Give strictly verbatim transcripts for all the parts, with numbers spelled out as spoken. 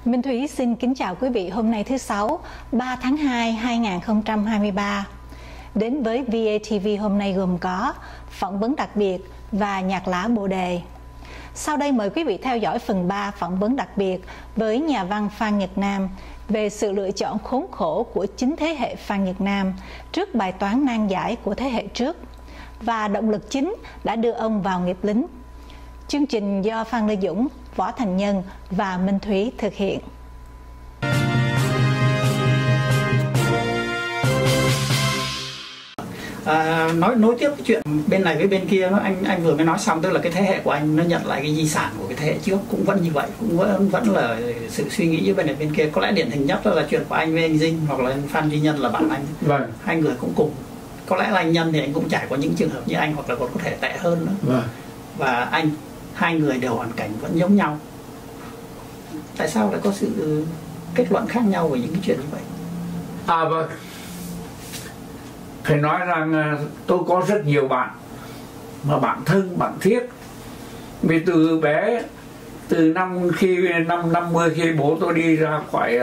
Minh Thúy xin kính chào quý vị hôm nay thứ Sáu, ba tháng hai năm hai nghìn không trăm hai mươi ba. Đến với vê a tê vê hôm nay gồm có phỏng vấn đặc biệt và nhạc lá bồ đề. Sau đây mời quý vị theo dõi phần ba phỏng vấn đặc biệt với nhà văn Phan Nhật Nam về sự lựa chọn khốn khổ của chính thế hệ Phan Nhật Nam trước bài toán nan giải của thế hệ trước và động lực chính đã đưa ông vào nghiệp lính. Chương trình do Phan Lê Dũng, Võ Thành Nhân và Minh Thúy thực hiện. À, nói nối tiếp cái chuyện bên này với bên kia, anh anh vừa mới nói xong, tức là cái thế hệ của anh nó nhận lại cái di sản của cái thế hệ trước cũng vẫn như vậy, cũng vẫn vẫn là sự suy nghĩ với bên này bên kia. Có lẽ điển hình nhất là chuyện của anh với anh Dinh hoặc là anh Phan Duy Nhân là bạn anh. Vâng. Hai người cũng cùng, có lẽ là anh Nhân thì anh cũng trải qua những trường hợp như anh hoặc là còn có thể tệ hơn nữa. Vâng. Và anh, hai người đều hoàn cảnh vẫn giống nhau. Tại sao lại có sự kết luận khác nhau về những cái chuyện như vậy? À vâng, phải nói rằng tôi có rất nhiều bạn mà bạn thân, bạn thiết. Vì từ bé, từ năm khi năm năm mươi khi bố tôi đi ra khỏi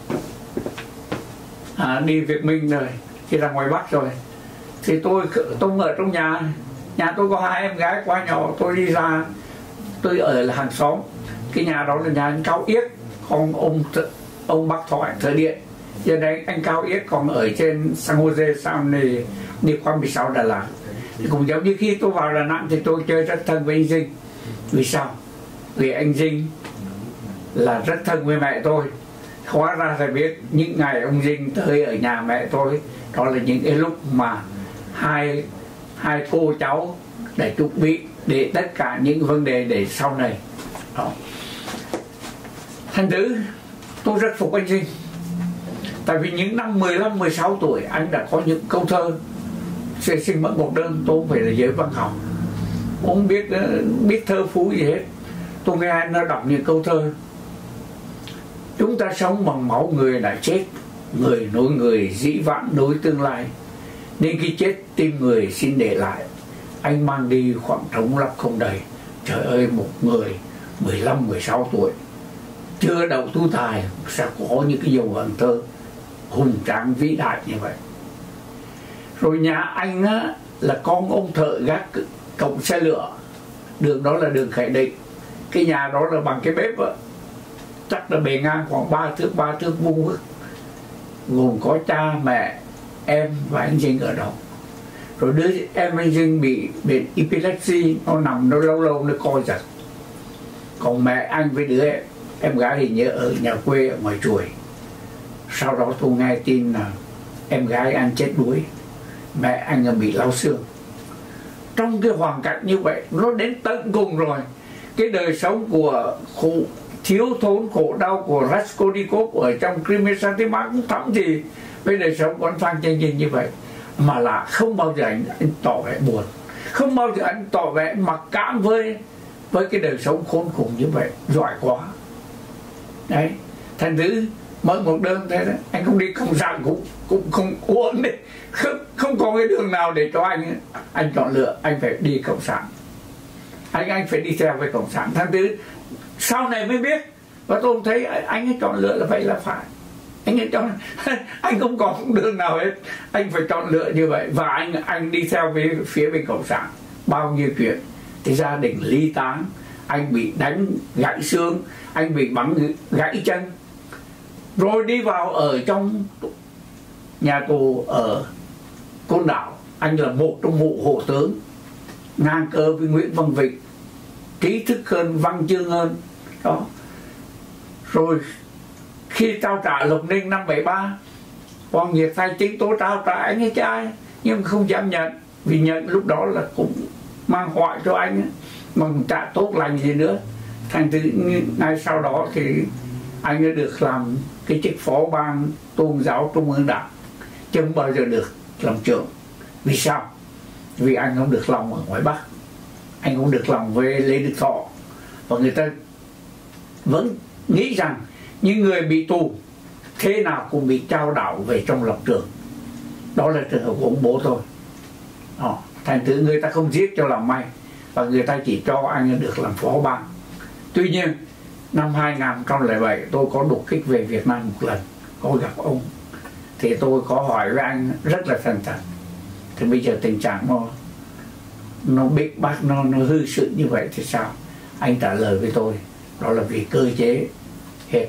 à, đi Việt Minh rồi, khi ra ngoài Bắc rồi, thì tôi tôi ở trong nhà, nhà tôi có hai em gái quá nhỏ, tôi đi ra, tôi ở là hàng xóm. Cái nhà đó là nhà anh Cao Yết, còn ông ông Bắc Thoại Thợ Điện. Giờ đây anh Cao Yết còn ở trên San Jose, sau này đi qua mười sáu Đà Lạt. Thì cũng giống như khi tôi vào Đà Nẵng thì tôi chơi rất thân với anh Dinh. Vì sao? Vì anh Dinh là rất thân với mẹ tôi. Hóa ra thì biết những ngày ông Dinh tới ở nhà mẹ tôi, đó là những cái lúc mà hai hai cô cháu để chuẩn bị để tất cả những vấn đề để sau này. Đó. Thành thử tôi rất phục anh Dinh. Tại vì những năm mười lăm, mười sáu tuổi anh đã có những câu thơ. Sẽ xin mẫn một đơn, tôi không phải là giới văn học, không biết biết thơ phú gì hết. Tôi nghe anh nó đọc những câu thơ. Chúng ta sống bằng máu người đã chết, người nối người dĩ vãng nối tương lai. Nên khi chết tim người xin để lại, anh mang đi khoảng trống lấp không đầy. Trời ơi, một người mười lăm, mười sáu tuổi chưa đậu tu tài sẽ có những cái dòng vần thơ hùng tráng vĩ đại như vậy. Rồi nhà anh á, là con ông thợ gác cổng xe lửa, đường đó là đường Khải Định. Cái nhà đó là bằng cái bếp á, chắc là bề ngang khoảng ba thước ba thước vuông vức, gồm có cha mẹ em và anh Dinh ở đó. Rồi đứa em anh Dinh bị bị epilepsy, nó nằm nó lâu lâu nó coi giật. Còn mẹ anh với đứa em, em gái thì nhớ ở nhà quê ở ngoài Chuối. Sau đó tôi nghe tin là em gái anh chết đuối, mẹ anh bị lao xương. Trong cái hoàn cảnh như vậy, nó đến tận cùng rồi. Cái đời sống của khổ, thiếu thốn khổ đau của Raskolnikov ở trong Crimea cũng thấm thì với đời sống của anh Phan Chương Trình như vậy. Mà là không bao giờ anh, anh tỏ vẻ buồn, không bao giờ anh tỏ vẻ mặc cảm với với cái đời sống khốn cùng như vậy, giỏi quá. Đấy, thành thử mở một đơn thế đó, anh không đi cộng sản cũng cũng không uổng đấy, không, không có cái đường nào để cho anh anh chọn lựa, anh phải đi cộng sản, anh anh phải đi theo với cộng sản. Thành thử sau này mới biết, và tôi thấy anh ấy chọn lựa là vậy là phải, anh ấy chọn anh không có đường nào hết, anh phải chọn lựa như vậy. Và anh anh đi theo với phía bên cộng sản, bao nhiêu chuyện thì gia đình ly tán, anh bị đánh gãy xương, anh bị bắn gãy chân, rồi đi vào ở trong nhà tù ở Côn Đảo. Anh là một trong mụ hộ tướng, ngang cơ với Nguyễn Văn Vịnh, trí thức hơn, văn chương hơn đó. Rồi khi trao trả Lộc Ninh năm bảy ba, Hoàng Nhiệt Thay chính tố trao trả anh ấy trai, nhưng không dám nhận, vì nhận lúc đó là cũng mang họa cho anh ấy, mà cũng trả tốt lành gì nữa. Thành thử ngay sau đó thì anh đã được làm cái chức phó ban tôn giáo Trung ương Đảng, chứ không bao giờ được làm trưởng. Vì sao? Vì anh không được lòng ở ngoài Bắc, anh không được lòng với Lê Đức Thọ, và người ta vẫn nghĩ rằng những người bị tù thế nào cũng bị trao đảo về trong lập trường. Đó là trường hợp của ông bố thôi. Đó. Thành thử người ta không giết cho làm may, và người ta chỉ cho anh được làm phó ban. Tuy nhiên năm hai nghìn không trăm lẻ bảy tôi có đột kích về Việt Nam một lần, có gặp ông, thì tôi có hỏi với anh rất là thành thật, thì bây giờ tình trạng nó nó bị bác nó nó hư sự như vậy thì sao? Anh trả lời với tôi đó là vì cơ chế hết.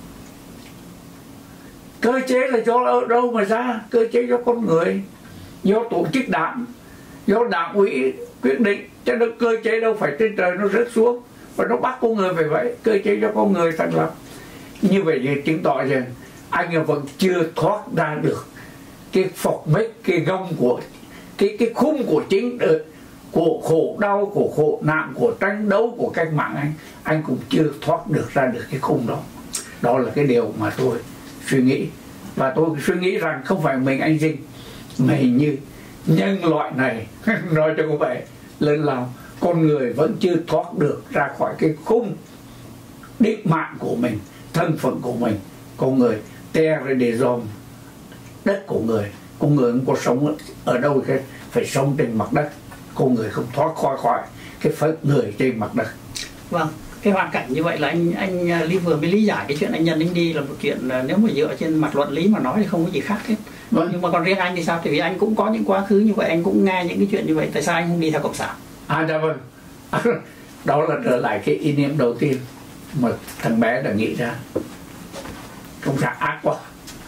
Cơ chế là do ở đâu mà ra? Cơ chế do con người, do tổ chức đảng, do đảng ủy quyết định, chứ nó cơ chế đâu phải trên trời nó rớt xuống và nó bắt con người phải vậy. Cơ chế do con người thành lập. Như vậy thì chứng tỏ rằng anh vẫn chưa thoát ra được cái phọc mếch, cái gông của cái cái khung của chính của khổ đau, của khổ nạn, của tranh đấu, của cách mạng. Anh anh cũng chưa thoát được ra được cái khung đó. Đó là cái điều mà tôi suy nghĩ, và tôi suy nghĩ rằng không phải mình anh Dinh mà hình như nhân loại này nói cho có vẻ lên lòng con người vẫn chưa thoát được ra khỏi cái khung định mạng của mình, thân phận của mình. Con người terre des hommes, đất của người, con người không có sống ở đâu hết, phải sống trên mặt đất. Con người không thoát khỏi khỏi cái phận người trên mặt đất. Vâng, cái hoàn cảnh như vậy là anh anh Lý vừa mới lý giải cái chuyện anh Nhân anh đi là một chuyện nếu mà dựa trên mặt luận lý mà nói thì không có gì khác hết. Vâng. Nhưng mà còn riêng anh thì sao? Thì vì anh cũng có những quá khứ như vậy, anh cũng nghe những cái chuyện như vậy, tại sao anh không đi theo cộng sản? À dạ vâng. Đó là trở lại cái ý niệm đầu tiên mà thằng bé đã nghĩ ra. Cộng sản ác quá,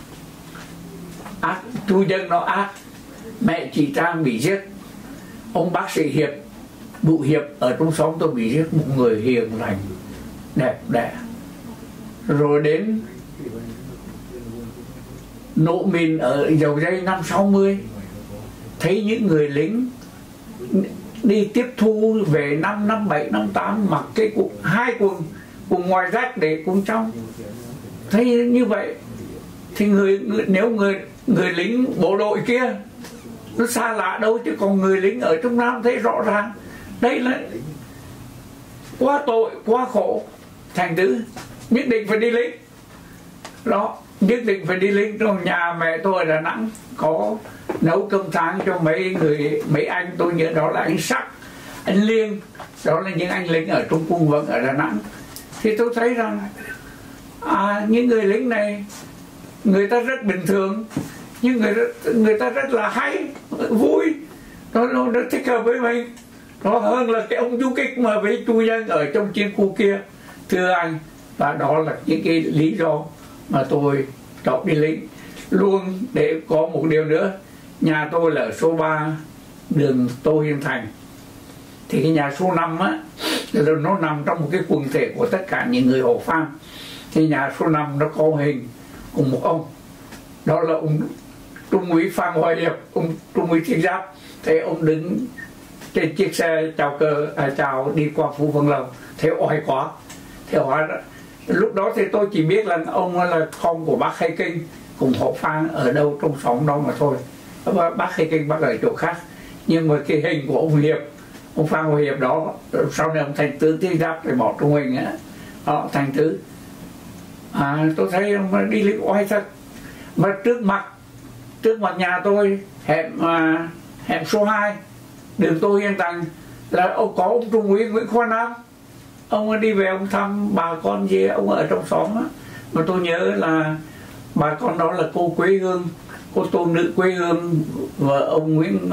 ác, tru dân nó ác. Mẹ chị Trang bị giết, ông bác sĩ Hiệp, Bụi Hiệp ở trong xóm tôi bị giết, một người hiền lành đẹp đẽ. Rồi đến nổ mìn ở Dầu Giây năm sáu mươi, thấy những người lính đi tiếp thu về năm năm bảy năm tám mặc cái quần, hai quần quần ngoài rách để quần trong. Thấy như vậy thì người, người nếu người người lính bộ đội kia nó xa lạ đâu, chứ còn người lính ở trong Nam thấy rõ ràng đây là quá tội, quá khổ. Thành thử nhất định phải đi lính đó, nhất định phải đi lính. Trong nhà mẹ tôi ở Đà Nẵng có nấu cơm tháng cho mấy người, mấy anh tôi nhớ đó là anh Sắc, anh Liên, đó là những anh lính ở Trung Quân Vận ở Đà Nẵng. Thì tôi thấy rằng à, những người lính này người ta rất bình thường, nhưng người người ta rất là hay, vui, nó nó rất thích hợp với mình. Nó hơn là cái ông du kích mà với chu dân ở trong chiến khu kia, thưa anh. Và đó là những cái lý do mà tôi chọn đi lính. Luôn để có một điều nữa, nhà tôi là ở số ba đường Tô Hiến Thành, thì cái nhà số năm á nó nằm trong một cái quần thể của tất cả những người Hồ Phan. Thì nhà số năm nó có hình cùng một ông, đó là ông Trung úy Phan Hoài Hiệp, ông Trung úy Thiên Giáp. Thì ông đứng trên chiếc xe chào cờ, à, chào đi qua Phú Vân Lầu, thế oai quá. Thế hóa đó, lúc đó thì tôi chỉ biết là ông là con của bác Hay Kinh cùng Hồ Phan ở đâu trong xóm đó mà thôi. Bác Hay Kinh bác ở chỗ khác, nhưng mà cái hình của ông Hiệp, ông Phan Hoài Hiệp đó, sau này ông thành tướng Thiên Giáp thì bỏ trong hình á, đó thành thứ. À, tôi thấy ông đi lính oai thật. Mà trước mặt trước mặt nhà tôi hẻm à, hẻm số hai đường Tô Hiến Thành là ông có ông Trung úy Nguyễn Khoa Nam. Ông đi về ông thăm bà con gì ông ở trong xóm á. Mà tôi nhớ là bà con đó là cô Quế Hương, cô tô nữ Quế Hương, vợ ông Nguyễn,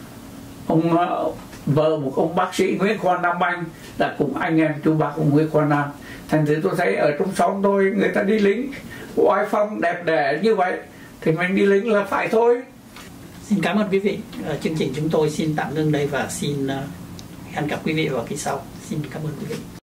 ông vợ một ông bác sĩ Nguyễn Khoa Nam Anh, là cùng anh em chú bác ông Nguyễn Khoa Nam. Thành thử tôi thấy ở trong xóm tôi người ta đi lính oai phong đẹp đẽ như vậy thì mình đi lính là phải thôi. Xin cảm ơn quý vị. Uh, chương trình chúng tôi xin tạm ngưng đây và xin uh, hẹn gặp quý vị vào kỳ sau. Xin cảm ơn quý vị.